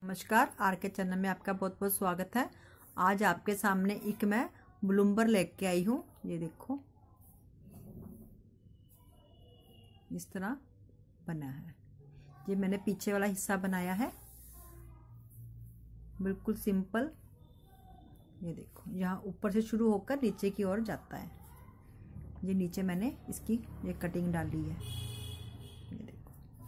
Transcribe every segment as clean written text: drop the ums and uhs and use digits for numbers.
नमस्कार, आर के चैनल में आपका बहुत बहुत स्वागत है। आज आपके सामने एक मैं ब्लूमबर लेके आई हूँ। ये देखो, इस तरह बना है। ये मैंने पीछे वाला हिस्सा बनाया है, बिल्कुल सिंपल। ये देखो, यहाँ ऊपर से शुरू होकर नीचे की ओर जाता है। ये नीचे मैंने इसकी ये कटिंग डाली है। ये देखो,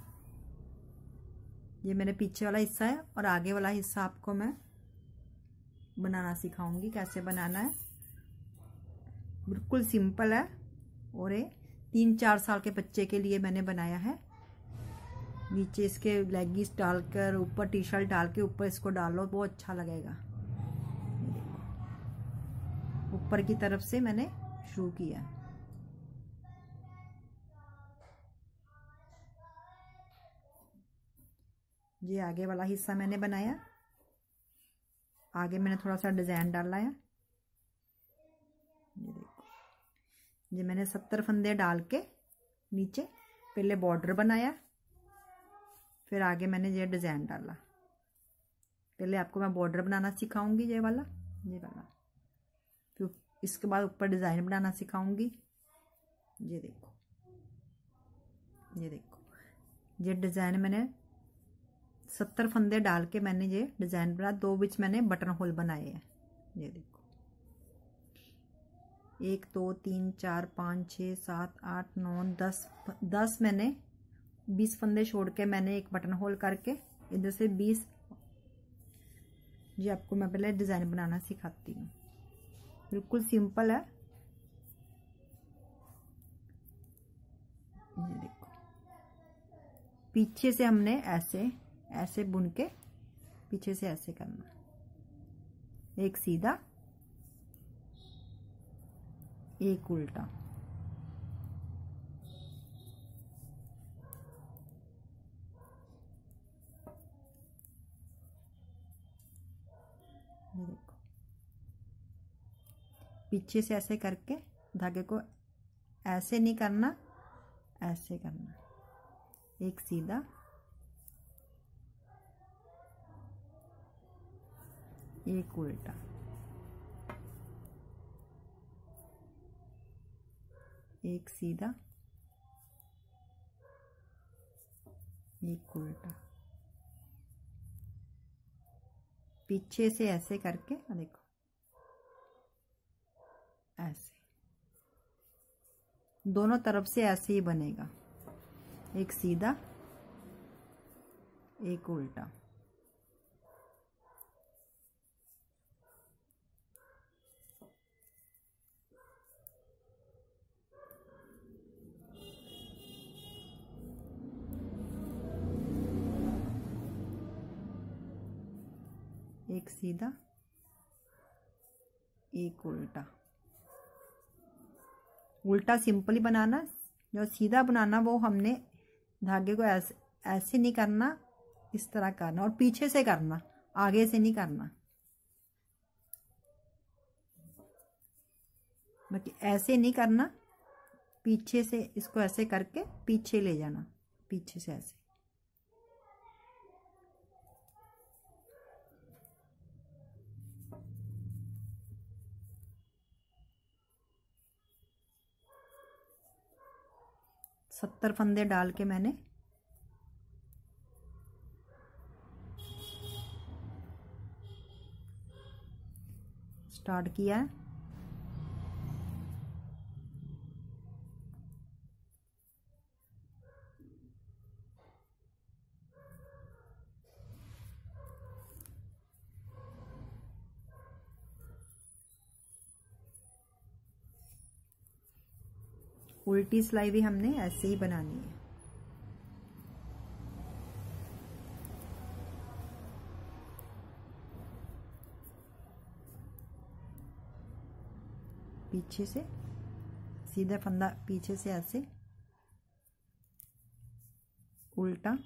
ये मेरे पीछे वाला हिस्सा है और आगे वाला हिस्सा आपको मैं बनाना सिखाऊंगी कैसे बनाना है। बिल्कुल सिंपल है और ये 3-4 साल के बच्चे के लिए मैंने बनाया है। नीचे इसके लेगिंग्स डालकर ऊपर टी शर्ट डाल के ऊपर इसको डालो, बहुत अच्छा लगेगा। ऊपर की तरफ से मैंने शुरू किया। ये आगे वाला हिस्सा मैंने बनाया। आगे मैंने थोड़ा सा डिजाइन डाला है। ये देखो, ये मैंने 70 फंदे डाल के नीचे पहले बॉर्डर बनाया, फिर आगे मैंने ये डिजाइन डाला। पहले आपको मैं बॉर्डर बनाना सिखाऊंगी, ये वाला। फिर इसके बाद ऊपर डिजाइन बनाना सिखाऊंगी। ये देखो, ये देखो, ये डिजाइन मैंने 70 फंदे डाल के मैंने ये डिजाइन बना। 2 बीच मैंने बटन होल बनाए हैं। ये देखो, 1 2 3 4 5 6 7 8 9 10 मैंने 20 फंदे छोड़ के मैंने एक बटन होल करके इधर से 20। ये आपको मैं पहले डिजाइन बनाना सिखाती हूँ। बिल्कुल सिंपल है। ये देखो, पीछे से हमने ऐसे ऐसे बुन के पीछे से ऐसे करना, एक सीधा एक उल्टा। ये देखो, पीछे से ऐसे करके धागे को ऐसे नहीं करना, ऐसे करना, एक सीधा एक उल्टा। एक सीधा एक उल्टा। पीछे से ऐसे करके देखो, ऐसे दोनों तरफ से ऐसे ही बनेगा, एक सीधा एक उल्टा। एक सीधा एक उल्टा। उल्टा सिंपली बनाना, जो सीधा बनाना वो हमने धागे को ऐसे नहीं करना, इस तरह करना और पीछे से करना, आगे से नहीं करना। बाकी ऐसे नहीं करना, पीछे से इसको ऐसे करके पीछे ले जाना, पीछे से ऐसे। सत्तर फंदे डाल के मैंने स्टार्ट किया है। उल्टी सिलाई भी हमने ऐसे ही बनानी है। पीछे से सीधा फंदा, पीछे से ऐसे उल्टा,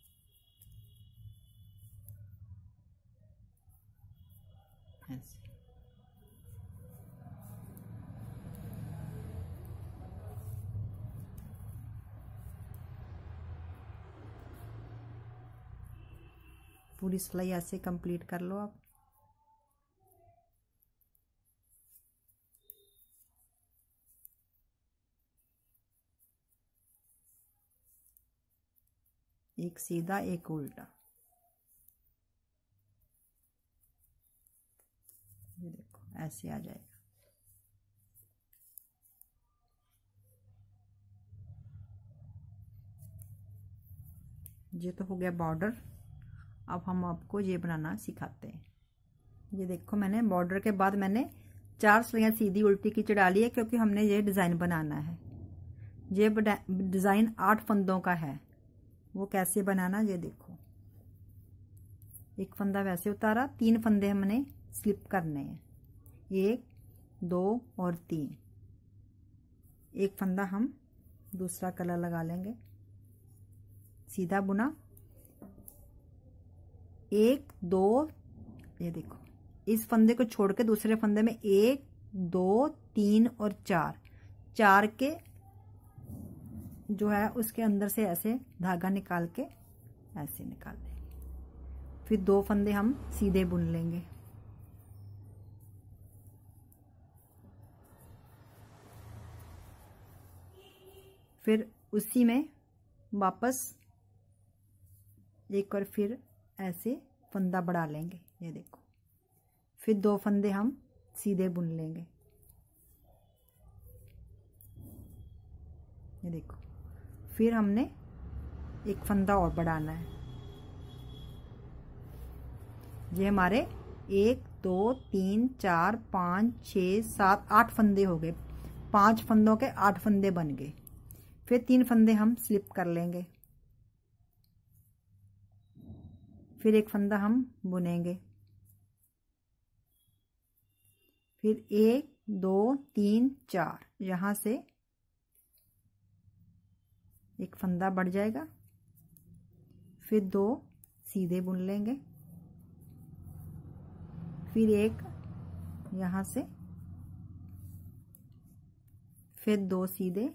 ऐसे। पूरी सिलाई ऐसे कंप्लीट कर लो आप। एक सीधा एक उल्टा, ये देखो ऐसे आ जाएगा। ये तो हो गया बॉर्डर। अब हम आपको ये बनाना सिखाते हैं। ये देखो मैंने बॉर्डर के बाद मैंने 4 सिलाइयाँ सीधी उल्टी की चढ़ा ली है, क्योंकि हमने ये डिज़ाइन बनाना है। ये डिज़ाइन 8 फंदों का है। वो कैसे बनाना, ये देखो। एक फंदा वैसे उतारा, 3 फंदे हमने स्लिप करने हैं, 1 2 और 3। एक फंदा हम दूसरा कलर लगा लेंगे, सीधा बुना, 1 2, ये देखो इस फंदे को छोड़ के दूसरे फंदे में 1 2 3 और 4 के जो है उसके अंदर से ऐसे धागा निकाल के ऐसे निकाल देंगे। फिर 2 फंदे हम सीधे बुन लेंगे। फिर उसी में वापस एक और फिर ऐसे फंदा बढ़ा लेंगे, ये देखो। फिर 2 फंदे हम सीधे बुन लेंगे, ये देखो। फिर हमने एक फंदा और बढ़ाना है। ये हमारे 1 2 3 4 5 6 7 8 फंदे हो गए। 5 फंदों के 8 फंदे बन गए। फिर 3 फंदे हम स्लिप कर लेंगे, फिर एक फंदा हम बुनेंगे, फिर 1 2 3 4 यहाँ से एक फंदा बढ़ जाएगा, फिर 2 सीधे बुन लेंगे, फिर एक यहाँ से, फिर 2 सीधे,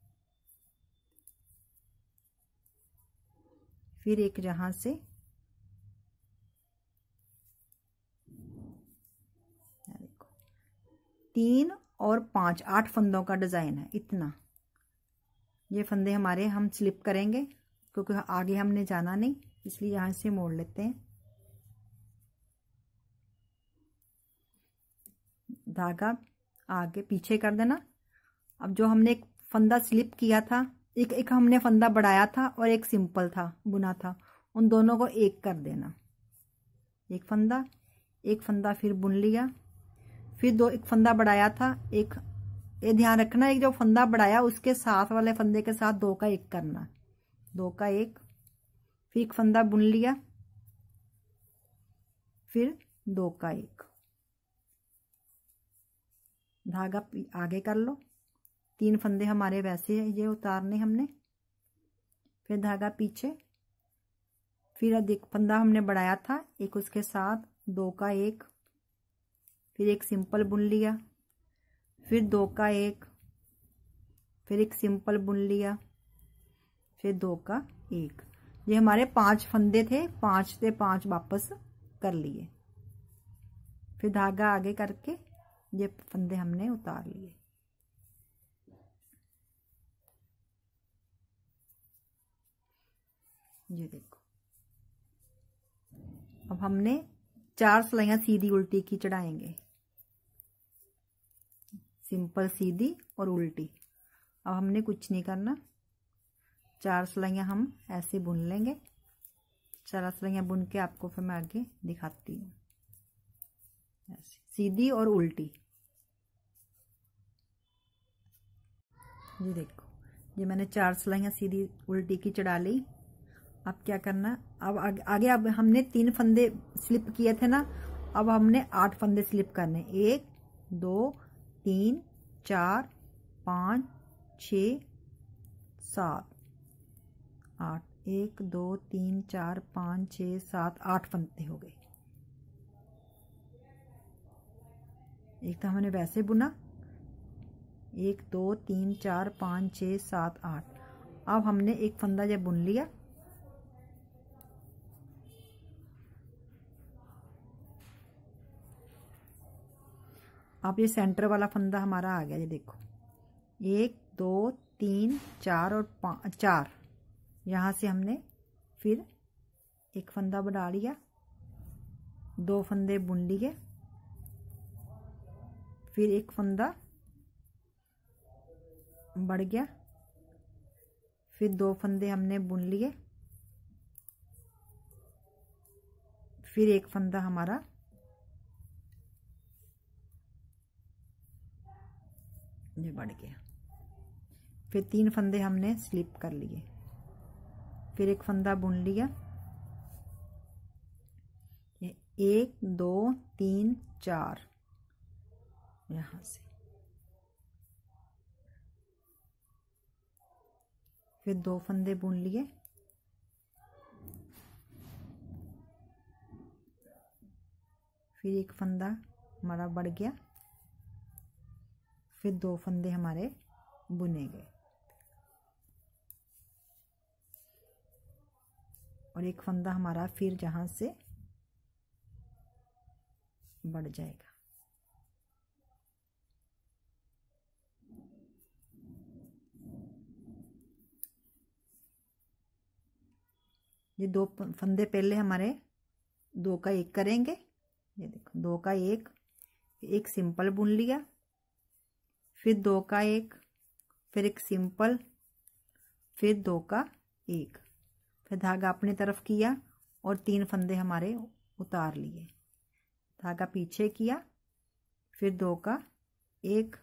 फिर एक यहाँ से, देखो 3 और 5 8 फंदों का डिजाइन है इतना। ये फंदे हमारे हम स्लिप करेंगे, क्योंकि आगे हमने जाना नहीं, इसलिए यहाँ से मोड़ लेते हैं। धागा आगे पीछे कर देना। अब जो हमने एक फंदा स्लिप किया था, एक हमने फंदा बढ़ाया था और एक सिंपल था बुना था, उन दोनों को एक कर देना। एक फंदा फिर बुन लिया, फिर एक फंदा बढ़ाया था, एक ये ध्यान रखना, एक जो फंदा बढ़ाया उसके साथ वाले फंदे के साथ 2 का 1 करना, 2 का 1, फिर एक फंदा बुन लिया, फिर 2 का 1, धागा आगे कर लो। 3 फंदे हमारे वैसे ये उतारने हमने, फिर धागा पीछे, फिर एक फंदा हमने बढ़ाया था, एक उसके साथ 2 का 1, फिर एक सिंपल बुन लिया, फिर 2 का 1, फिर एक सिंपल बुन लिया, फिर 2 का 1। ये हमारे 5 फंदे थे, 5 से 5 वापस कर लिए। फिर धागा आगे करके ये फंदे हमने उतार लिए। ये देखो, अब हमने 4 सिलाइयाँ सीधी उल्टी की चढ़ाएंगे, सिंपल सीधी और उल्टी। अब हमने कुछ नहीं करना, 4 सिलाइयाँ हम ऐसे बुन लेंगे। 4 सिलाइयाँ बुन के आपको फिर मैं आगे दिखाती हूँ, ऐसे सीधी और उल्टी। ये देखो, ये मैंने 4 सिलाइयाँ सीधी उल्टी की चढ़ा ली। अब क्या करना, अब आगे अब हमने 3 फंदे स्लिप किए थे ना, अब हमने 8 फंदे स्लिप करने, 1 2 3 4 5 6 7 8, 1 2 3 4 5 6 7 8 फंदे हो गए। एक तो हमने वैसे बुना, 1 2 3 4 5 6 7 8। अब हमने एक फंदा जब बुन लिया, अब ये सेंटर वाला फंदा हमारा आ गया, ये देखो 1 2 3 4 और 4, यहाँ से हमने फिर एक फंदा बढ़ा लिया, 2 फंदे बुन लिए, फिर एक फंदा बढ़ गया, फिर 2 फंदे हमने बुन लिए, फिर एक फंदा हमारा ये बढ़ गया, फिर 3 फंदे हमने स्लिप कर लिए, फिर एक फंदा बुन लिया, 1 2 3 4 यहाँ से, फिर 2 फंदे बुन लिए, फिर एक फंदा हमारा बढ़ गया, फिर 2 फंदे हमारे बुने गए और एक फंदा हमारा फिर जहाँ से बढ़ जाएगा। ये 2 फंदे पहले हमारे 2 का 1 करेंगे, ये देखो 2 का 1 सिंपल बुन लिया, फिर 2 का 1, फिर एक सिंपल, फिर 2 का 1, फिर धागा अपनी तरफ किया और 3 फंदे हमारे उतार लिए, धागा पीछे किया, फिर 2 का 1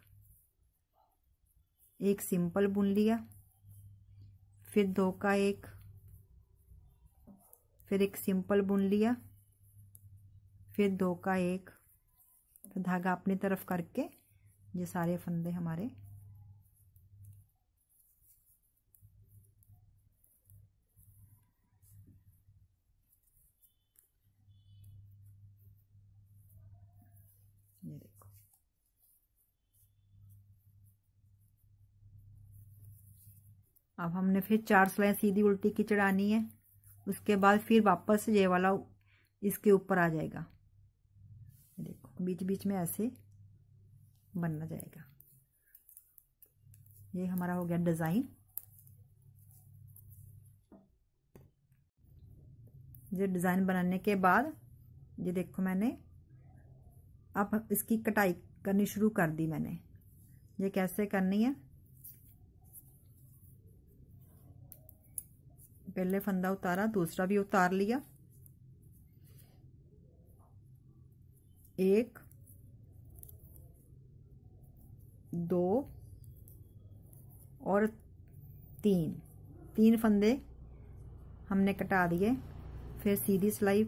सिंपल बुन लिया, फिर 2 का 1, फिर एक सिंपल बुन लिया, फिर 2 का 1, तो धागा अपनी तरफ करके ये सारे फंदे हमारे ये देखो। अब हमने फिर 4 सिलाई सीधी उल्टी की चढ़ानी है, उसके बाद फिर वापस ये वाला इसके ऊपर आ जाएगा, देखो बीच बीच में ऐसे बनना जाएगा। ये हमारा हो गया डिज़ाइन। ये डिज़ाइन बनाने के बाद ये देखो मैंने अब इसकी कटाई करनी शुरू कर दी मैंने। ये कैसे करनी है, पहले फंदा उतारा, दूसरा भी उतार लिया, 1 2 और 3 फंदे हमने कटा दिए, फिर सीधी सिलाई,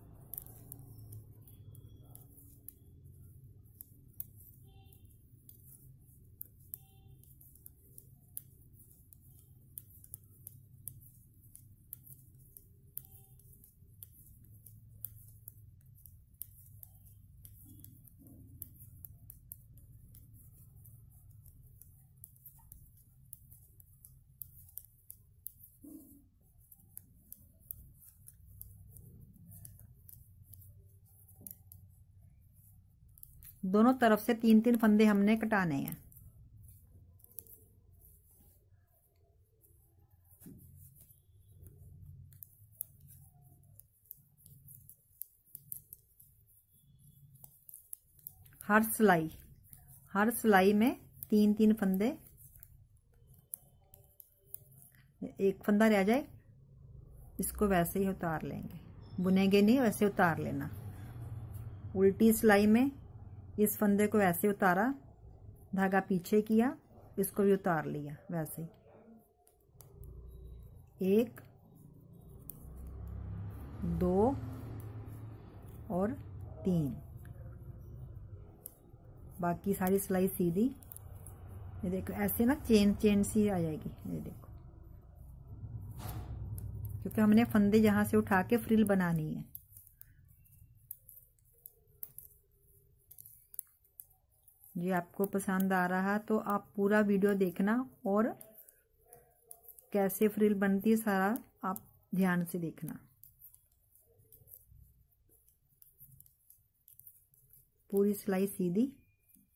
दोनों तरफ से 3 फंदे हमने कटाने हैं। हर सिलाई में 3 फंदे, एक फंदा रह जाए इसको वैसे ही उतार लेंगे, बुनेंगे नहीं, वैसे उतार लेना। उल्टी सिलाई में इस फंदे को ऐसे उतारा, धागा पीछे किया, इसको भी उतार लिया वैसे ही, 1 2 और 3, बाकी सारी सिलाई सीधी। ये देखो ऐसे ना चेन सी आ जाएगी, ये देखो, क्योंकि हमने फंदे यहाँ से उठा के फ्रिल बनानी है। ये आपको पसंद आ रहा तो आप पूरा वीडियो देखना और कैसे फ्रिल बनती है सारा आप ध्यान से देखना। पूरी सिलाई सीधी,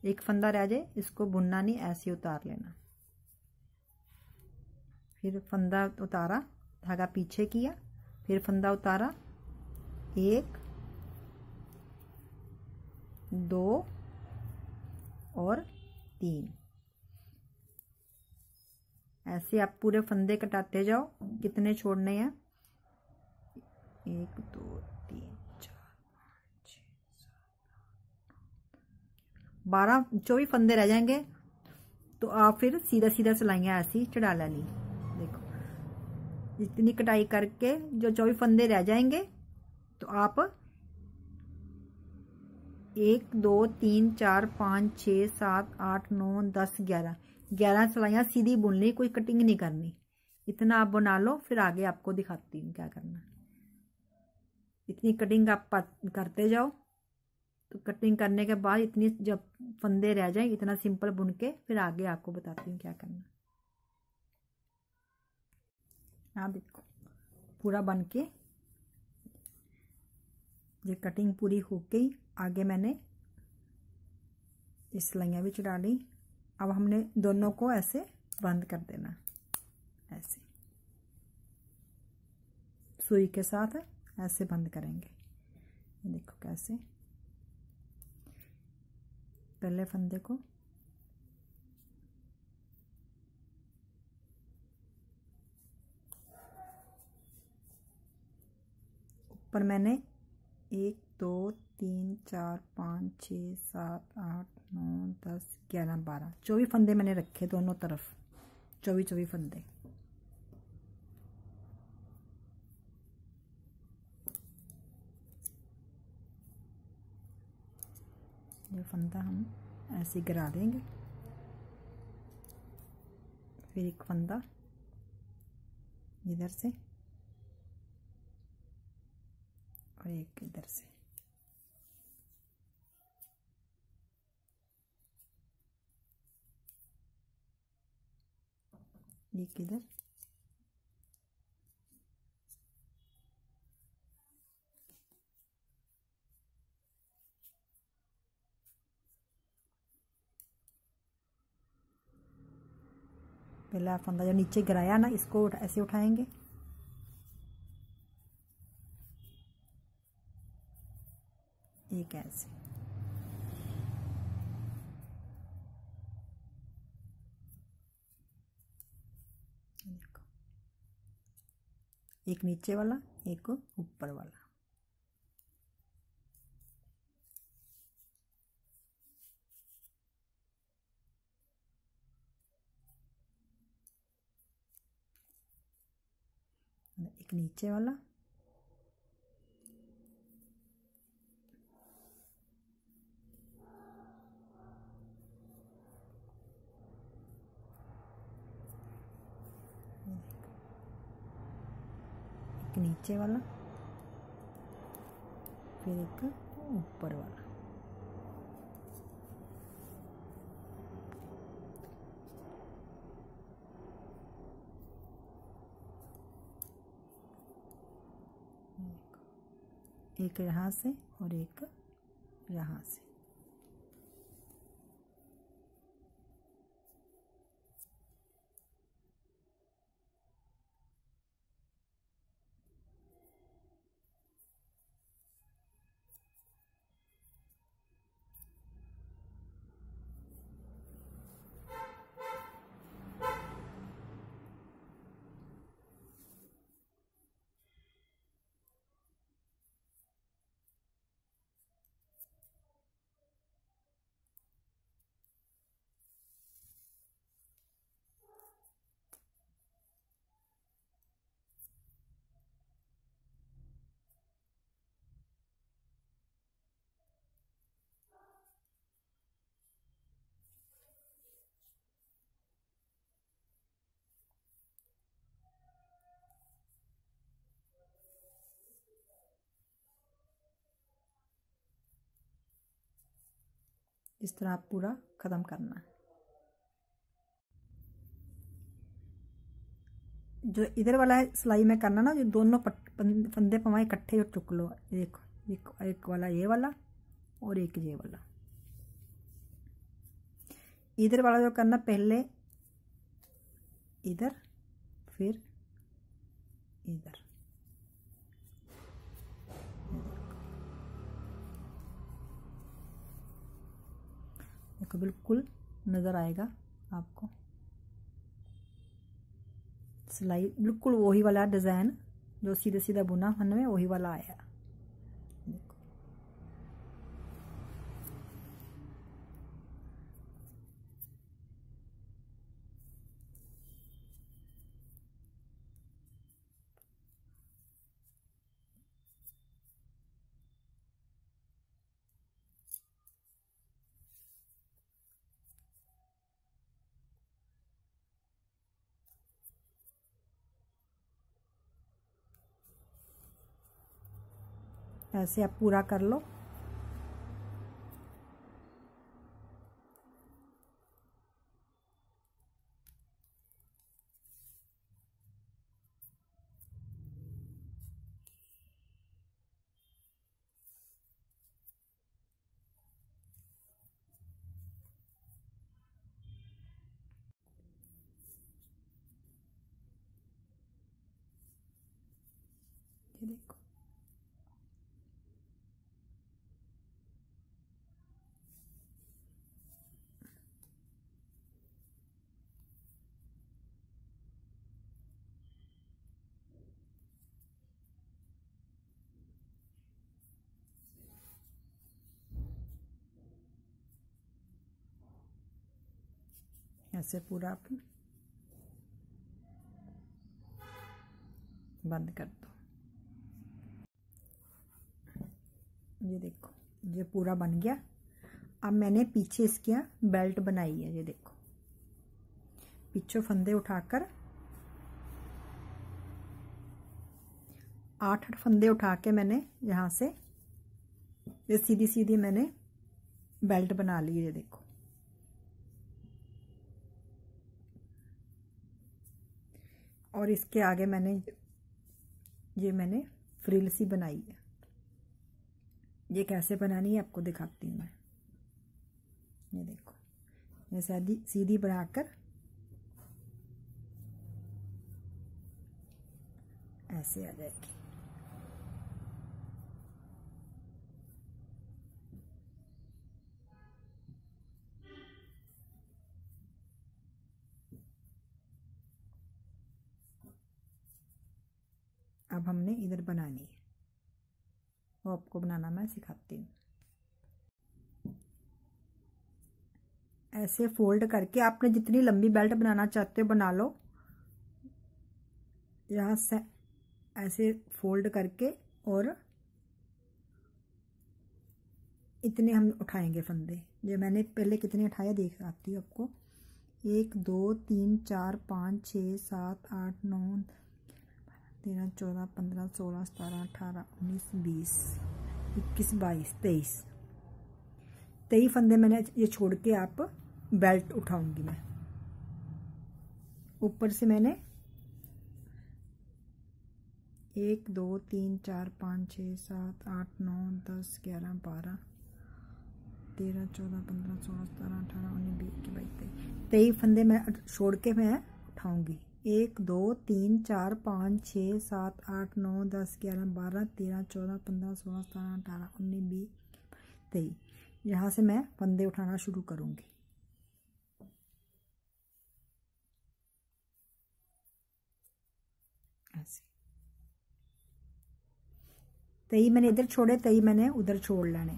एक फंदा रह जाए इसको बुनना नहीं, ऐसे उतार लेना। फिर फंदा उतारा, धागा पीछे किया, फिर फंदा उतारा, 1 2 और 3। ऐसे आप पूरे फंदे कटाते जाओ। कितने छोड़ने हैं? 1 2 3 4 5 6 7 12 24 फंदे रह जाएंगे। तो आप फिर सीधा सीधा सिलाइयाँ ऐसी चढ़ा लेनी। देखो इतनी कटाई करके जो 24 फंदे रह जाएंगे तो आप 1 2 3 4 5 6 7 8 9 10 11 सिलाइयाँ सीधी बुन ली, कोई कटिंग नहीं करनी। इतना आप बना लो, फिर आगे आपको दिखाती हूँ क्या करना है। इतनी कटिंग आप करते जाओ। तो कटिंग करने के बाद इतनी जब फंदे रह जाएं, इतना सिंपल बुन के फिर आगे आपको बताती हूँ क्या करना। आप देखो पूरा बन के ये कटिंग पूरी हो गई। आगे मैंने ये सिलाइयाँ भी चढ़ा ली। अब हमने दोनों को ऐसे बंद कर देना, ऐसे सुई के साथ ऐसे बंद करेंगे। देखो कैसे, पहले फंदे को ऊपर मैंने 1 2 3 4 5 6 7 8 9 10 11 12 24 फंदे मैंने रखे दोनों तरफ, 24 फंदे। ये फंदा हम ऐसे गिरा देंगे। फिर एक फंदा इधर से और एक इधर से। एक इधर पहला फंदा जो नीचे गिराया ना, इसको ऐसे उठाएंगे। एक ऐसे, देखो एक नीचे वाला, एक ऊपर वाला। एक नीचे वाला, एक नीचे वाला, फिर एक ऊपर वाला। एक यहाँ से और एक यहाँ से। इस तरह आप पूरा ख़त्म करना है। जो इधर वाला है सिलाई में करना ना, जो दोनों फंदे पवाए इकट्ठे चुक लो। देखो एक वाला ये वाला और एक ये वाला। इधर वाला जो करना, पहले इधर फिर इधर। देखो बिल्कुल नज़र आएगा आपको, सिलाई बिल्कुल वही वाला डिज़ाइन जो सीधा सीधा बुना मन में वही वाला आया। देखो ऐसे आप पूरा कर लो। ये देखो ऐसे पूरा आप बंद कर दो। ये देखो ये पूरा बन गया। अब मैंने पीछे इसकी बेल्ट बनाई है। ये देखो पीछे फंदे उठाकर 8 फंदे उठा के मैंने यहाँ से ये सीधी सीधी मैंने बेल्ट बना ली है। ये देखो और इसके आगे मैंने फ्रिल सी बनाई है। ये कैसे बनानी है आपको दिखाती हूँ मैं। ये देखो ये सीधी बनाकर ऐसे आ जाएगी। अब हमने इधर बनानी है, वो आपको बनाना मैं सिखाती हूँ। ऐसे फोल्ड करके आपने जितनी लंबी बेल्ट बनाना चाहते हो बना लो। यहाँ से ऐसे फोल्ड करके और इतने हम उठाएंगे फंदे। जो मैंने पहले कितने उठाए देख आती हूँ आपको। 1 2 3 4 5 6 7 8 9 13 14 15 16 17 18 19 20 21 22 23 फंदे मैंने ये छोड़ के आप बेल्ट उठाऊंगी मैं। ऊपर से मैंने 1 2 3 4 5 6 7 8 9 10 11 12 13 14 15 16 17 18 19 20 22 23 फंदे मैं छोड़ के मैं उठाऊंगी। 1 2 3 4 5 6 7 8 9 10 11 12 13 14 15 16 17 18 19 20 23 यहाँ से मैं फंदे उठाना शुरू करूंगी। ऐसे 23 मैंने इधर छोड़े, 23 मैंने उधर छोड़ लेने।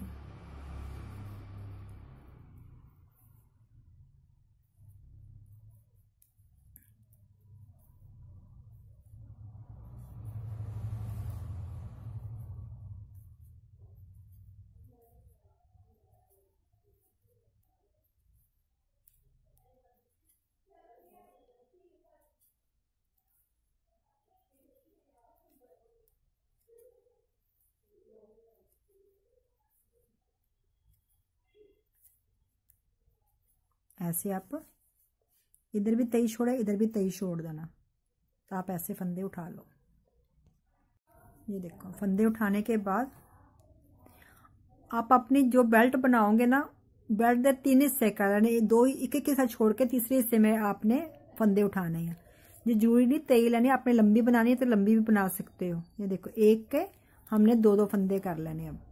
ऐसे आप इधर भी 23 छोड़े, इधर भी 23 छोड़ देना, तो आप ऐसे फंदे उठा लो। ये देखो फंदे उठाने के बाद आप अपनी जो बेल्ट बनाओगे ना बेल्ट दे 3 हिस्से कर लेने, 2 एक एक हिस्सा छोड़ के तीसरे हिस्से में आपने फंदे उठाने हैं। ये जरूरी नहीं तय लेनी, आपने लंबी बनानी है तो लंबी भी बना सकते हो। ये देखो एक के हमने 2-2 फंदे कर लेने। अब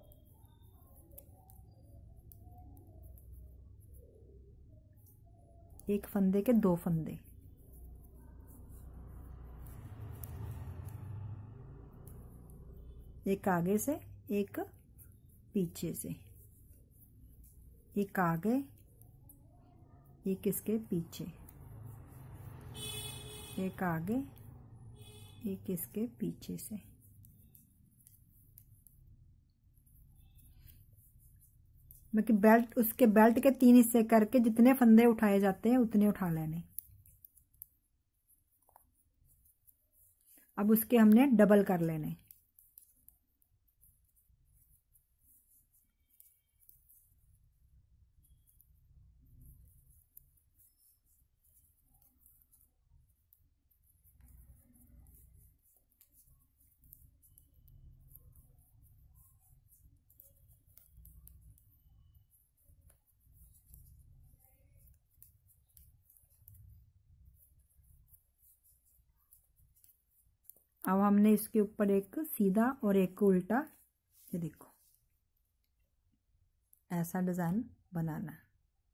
एक फंदे के 2 फंदे, एक आगे से एक पीछे से, एक आगे एक इसके पीछे, एक आगे एक इसके पीछे से। मतलब बेल्ट, उसके बेल्ट के 3 हिस्से करके जितने फंदे उठाए जाते हैं उतने उठा लेने। अब उसके हमने डबल कर लेने। अब हमने इसके ऊपर एक सीधा और एक उल्टा, ये देखो ऐसा डिजाइन बनाना है।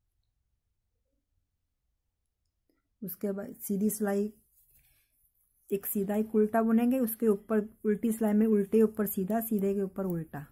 उसके बाद सीधी सिलाई, एक सीधा एक उल्टा बुनेंगे, उसके ऊपर उल्टी सिलाई में उल्टे ऊपर सीधा, सीधे के ऊपर उल्टा।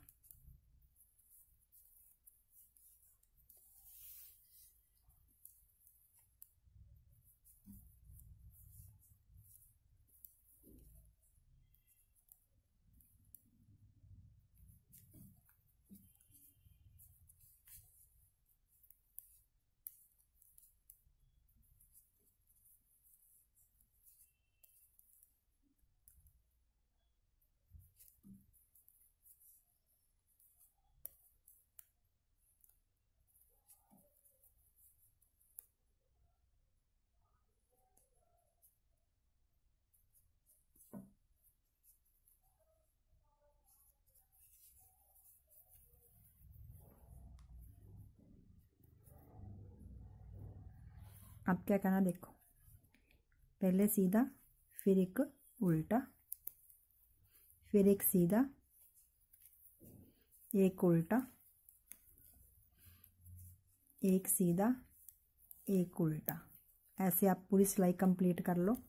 अब क्या करना, देखो पहले सीधा, फिर एक उल्टा, फिर एक सीधा, एक उल्टा, एक सीधा, एक उल्टा। ऐसे आप पूरी सिलाई कंप्लीट कर लो।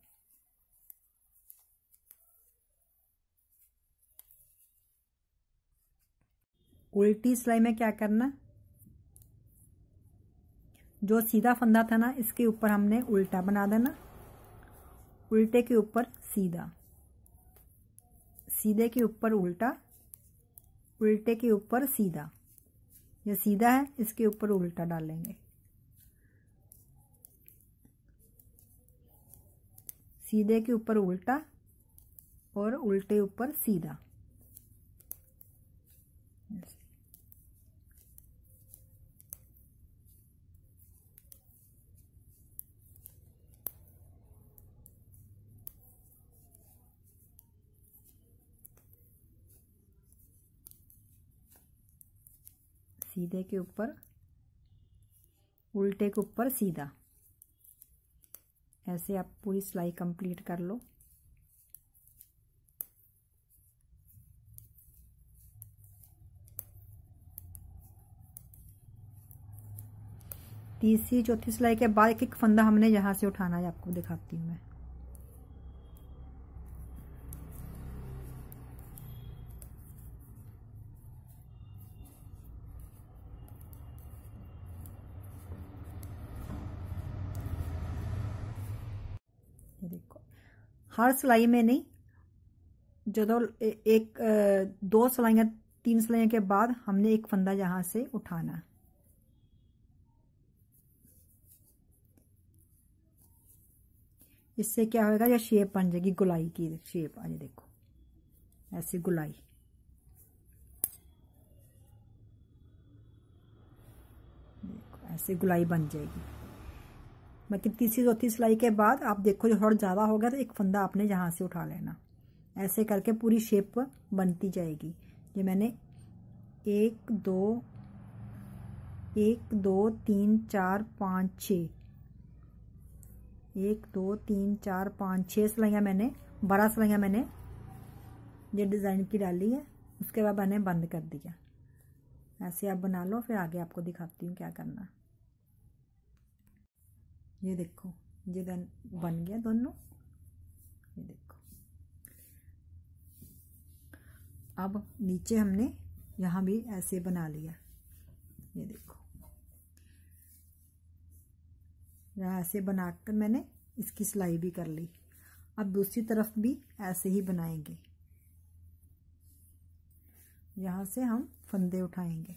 उल्टी सिलाई में क्या करना, जो सीधा फंदा था ना इसके ऊपर हमने उल्टा बना देना, उल्टे के ऊपर सीधा, सीधे के ऊपर उल्टा, उल्टे के ऊपर सीधा। ये सीधा है, इसके ऊपर उल्टा डालेंगे, सीधे के ऊपर उल्टा और उल्टे ऊपर सीधा। सीधे के ऊपर उल्टे के ऊपर सीधा। ऐसे आप पूरी सिलाई कंप्लीट कर लो। तीसरी चौथी सिलाई के बाद एक एक फंदा हमने यहाँ से उठाना है, आपको दिखाती हूँ मैं। ये देखो हर सिलाई में नहीं, जो एक 2 सिलाइयाँ 3 सिलाइयों के बाद हमने एक फंदा यहाँ से उठाना है। इससे क्या होगा, या शेप बन जाएगी, गुलाई की शेप आ जाए। देखो ऐसी गुलाई, देखो ऐसे गुलाई बन जाएगी। मतलब तीसरी चौथी सिलाई के बाद आप देखो जो थोड़ा ज़्यादा हो गया तो एक फंदा आपने यहाँ से उठा लेना। ऐसे करके पूरी शेप बनती जाएगी। ये मैंने 1 2 1 2 3 4 5 6, 1 2 3 4 5 6 सिलाइयाँ मैंने 12 सिलाइयाँ मैंने ये डिज़ाइन की डाली है। उसके बाद मैंने बंद कर दिया। ऐसे आप बना लो, फिर आगे आपको दिखाती हूँ क्या करना। ये देखो ये बन गया दोनों। ये देखो अब नीचे हमने यहाँ भी ऐसे बना लिया। ये देखो यहाँ ऐसे बनाकर मैंने इसकी सिलाई भी कर ली। अब दूसरी तरफ भी ऐसे ही बनाएंगे। यहाँ से हम फंदे उठाएंगे।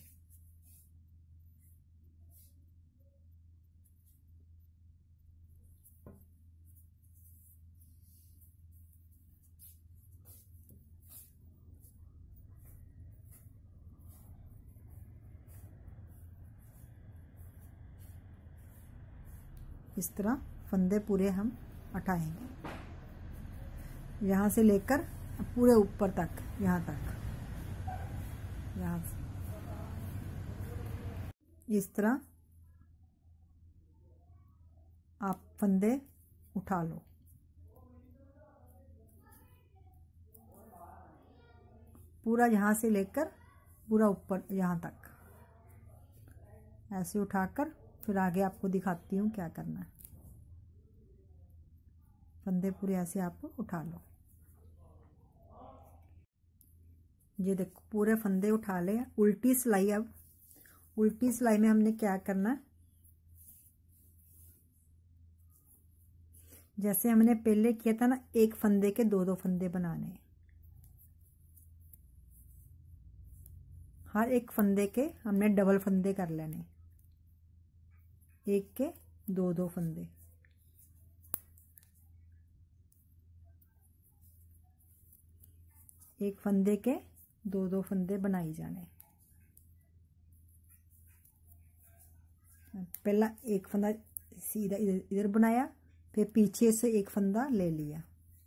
इस तरह फंदे पूरे हम उठाएंगे, यहाँ से लेकर पूरे ऊपर तक, यहाँ तक, यहाँ से इस तरह आप फंदे उठा लो। पूरा यहाँ से लेकर पूरा ऊपर यहाँ तक ऐसे उठाकर फिर आगे आपको दिखाती हूँ क्या करना है। फंदे पूरे ऐसे आप उठा लो। ये देखो पूरे फंदे उठा ले। उल्टी सिलाई, अब उल्टी सिलाई में हमने क्या करना है, जैसे हमने पहले किया था ना, एक फंदे के दो दो फंदे बनाने। हर एक फंदे के हमने डबल फंदे कर लेने, एक के दो दो फंदे। एक फंदे के दो दो फंदे बनाई जाने। पहला एक फंदा सीधा इधर बनाया, फिर पीछे से एक फंदा ले लिया,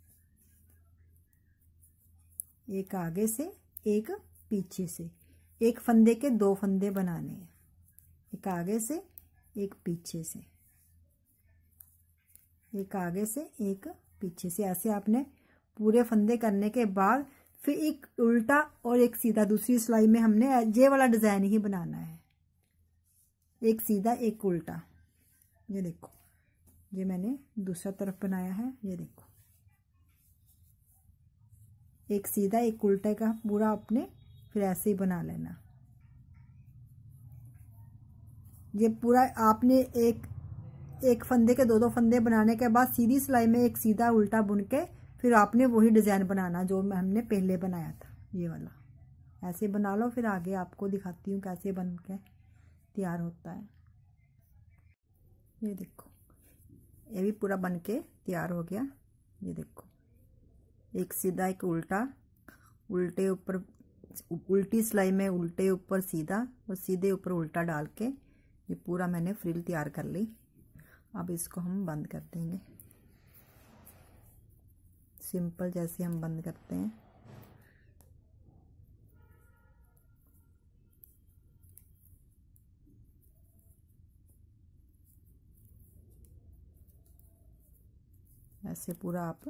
एक आगे से एक पीछे से। एक फंदे के दो फंदे बनाने हैं, एक आगे से एक पीछे से, एक आगे से एक पीछे से। ऐसे आपने पूरे फंदे करने के बाद फिर एक उल्टा और एक सीधा, दूसरी सिलाई में हमने ये वाला डिजाइन ही बनाना है, एक सीधा एक उल्टा। ये देखो ये मैंने दूसरा तरफ बनाया है। ये देखो एक सीधा एक उल्टे का पूरा अपने फिर ऐसे ही बना लेना। ये पूरा आपने एक फंदे के दो दो फंदे बनाने के बाद सीधी सिलाई में एक सीधा उल्टा बुन के फिर आपने वही डिजाइन बनाना जो हमने पहले बनाया था, ये वाला। ऐसे बना लो, फिर आगे आपको दिखाती हूँ कैसे बन के तैयार होता है। ये देखो ये भी पूरा बन के तैयार हो गया। ये देखो एक सीधा एक उल्टा, उल्टे ऊपर उल्टी सिलाई में उल्टे ऊपर सीधा और सीधे ऊपर उल्टा डाल के ये पूरा मैंने फ्रिल तैयार कर ली। अब इसको हम बंद कर देंगे, सिंपल जैसे हम बंद करते हैं। ऐसे पूरा आप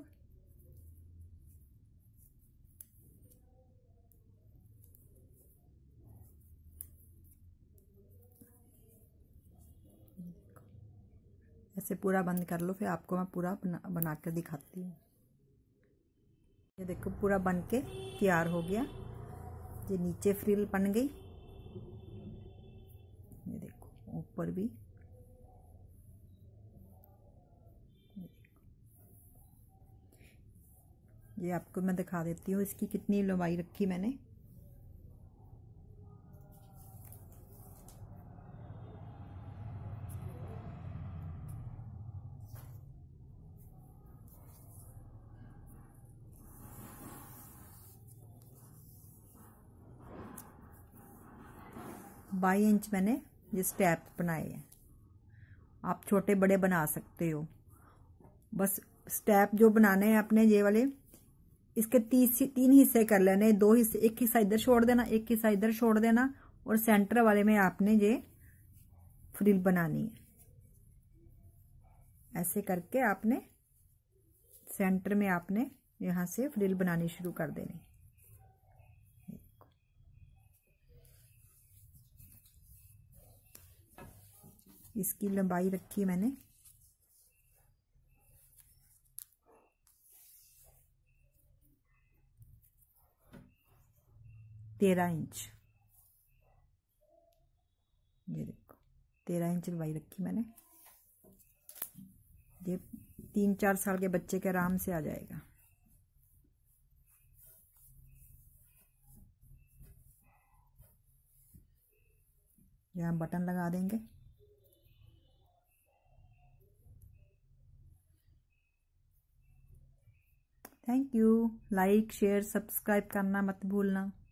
ऐसे पूरा बंद कर लो, फिर आपको मैं पूरा बना कर दिखाती हूँ। ये देखो पूरा बन के तैयार हो गया। ये नीचे फ्रिल बन गई, ये देखो ऊपर भी। ये आपको मैं दिखा देती हूँ इसकी कितनी लंबाई रखी मैंने। बाई इंच मैंने ये स्टेप बनाए हैं। आप छोटे बड़े बना सकते हो, बस स्टेप जो बनाने हैं अपने ये वाले, इसके 3 हिस्से कर लेने। 2 हिस्से, एक हिस्सा इधर छोड़ देना, एक हिस्सा इधर छोड़ देना, और सेंटर वाले में आपने ये फ्रिल बनानी है। ऐसे करके आपने सेंटर में आपने यहाँ से फ्रिल बनानी शुरू कर देनी। इसकी लंबाई रखी मैंने 13 इंच। ये देखो 13 इंच लंबाई रखी मैंने। ये 3-4 साल के बच्चे के आराम से आ जाएगा। यहाँ बटन लगा देंगे। Thank you. Like share subscribe करना मत भूलना।